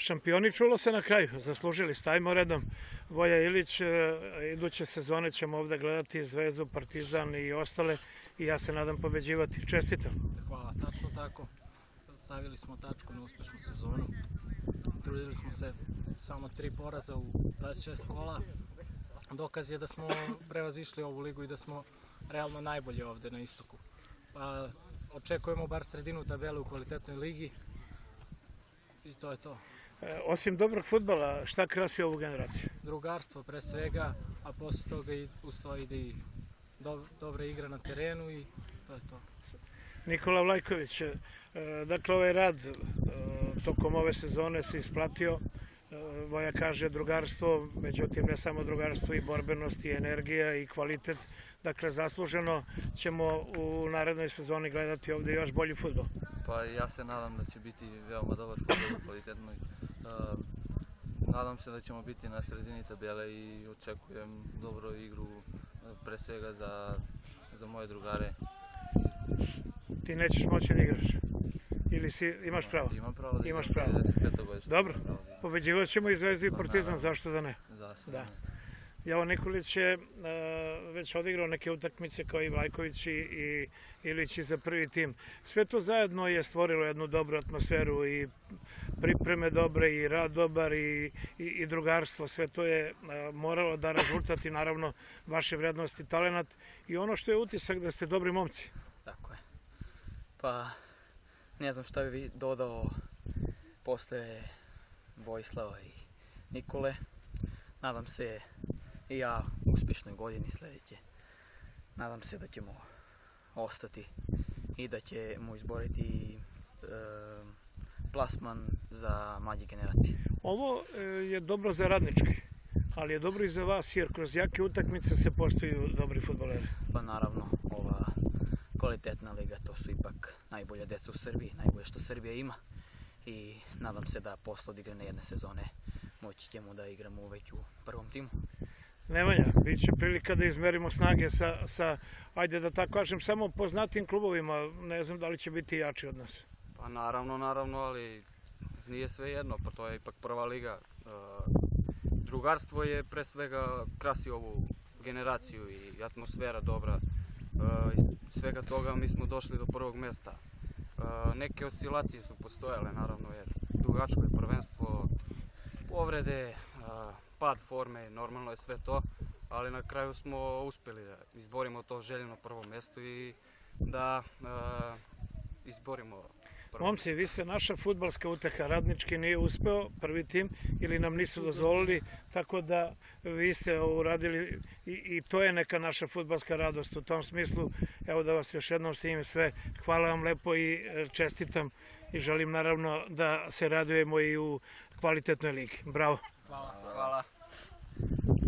Šampioni čulo se na kraju, zaslužili, stavimo redom. Voja Ilić, iduće sezone ćemo ovde gledati Zvezdu, Partizan i ostale i ja se nadam pobeđivati. Čestitam. Hvala, tačno tako. Stavili smo tačku na uspešnu sezonu. Trudili smo se, samo 3 poraza u 26 kola. Dokaz je da smo prevazišli ovu ligu i da smo realno najbolji ovde na istoku. Pa očekujemo bar sredinu tabele u kvalitetnoj ligi i to je to. Osim dobrog fudbala, šta krasi ovu generaciju? Drugarstvo pre svega, a posle toga i uz to ide i dobra igra na terenu i to je to. Nikola Vlajković, dakle ovaj rad tokom ove sezone se isplatio. Voja kaže drugarstvo, međutim ne samo drugarstvo, i borbenost, i energija, i kvalitet. Dakle, zasluženo ćemo u narednoj sezoni gledati ovde još bolji fudbal. Pa ja se nadam da će biti veoma dobar fudbal, kvalitetno. Nadam se da ćemo biti na sredini tabele i očekujem dobru igru, pre svega za moje drugare. Ti nećeš moći da igraš? Ili imaš pravo? Imam pravo da igram, imaš pravo. 55. godište. Dobro, pobeđivat ćemo i Zvezdu i Partizan, zašto da ne? Da. Jovo Nikolić je već odigrao neke utakmice kao i Vlajković i Ilić za prvi tim. Sve to zajedno je stvorilo jednu dobru atmosferu i pripreme dobre i rad dobar i drugarstvo. Sve to je moralo da rezultati naravno vaše vrednosti i talenat i ono što je utisak da ste dobri momci. Tako je. Pa ne znam šta bi dodao posle Vojislava i Nikole. Nadam se i ja uspješnoj godini sljedeće. Nadam se da ćemo ostati i da ćemo izboriti plasman za mlađe generacije. Ovo je dobro za Radnički, ali je dobro i za vas jer kroz jake utakmice se postaju dobri fudbaleri. Pa naravno, ova kvalitetna liga, to su ipak najbolja deca u Srbiji, najbolje što Srbija ima. I nadam se da posle odigrane jedne sezone moći ćemo da igramo već u prvom timu. Nemanja, bit će prilika da izmerimo snage sa, ajde da tako kažem, samo poznatim klubovima. Ne znam da li će biti jači od nas. Pa naravno, ali nije sve jedno, pa to je ipak prva liga. Drugarstvo je pre svega krasi ovu generaciju i atmosfera dobra. Iz svega toga mi smo došli do prvog mjesta. Neke oscilacije su postojale, naravno, jer dugačko je prvenstvo, povrede, pad forme, normalno je sve to, ali na kraju smo uspjeli da izborimo to željeno prvo mjesto i da izborimo prvo. Momci, vi ste naša fudbalska uteha, Radnički nije uspeo, prvi tim, ili nam nisu dozvolili, tako da vi ste uradili i to je neka naša fudbalska radost. U tom smislu, evo da vas još jednom svim sve, hvala vam lepo i čestitam i želim naravno da se radujemo i u kvalitetnoj ligi. Bravo! Hvala.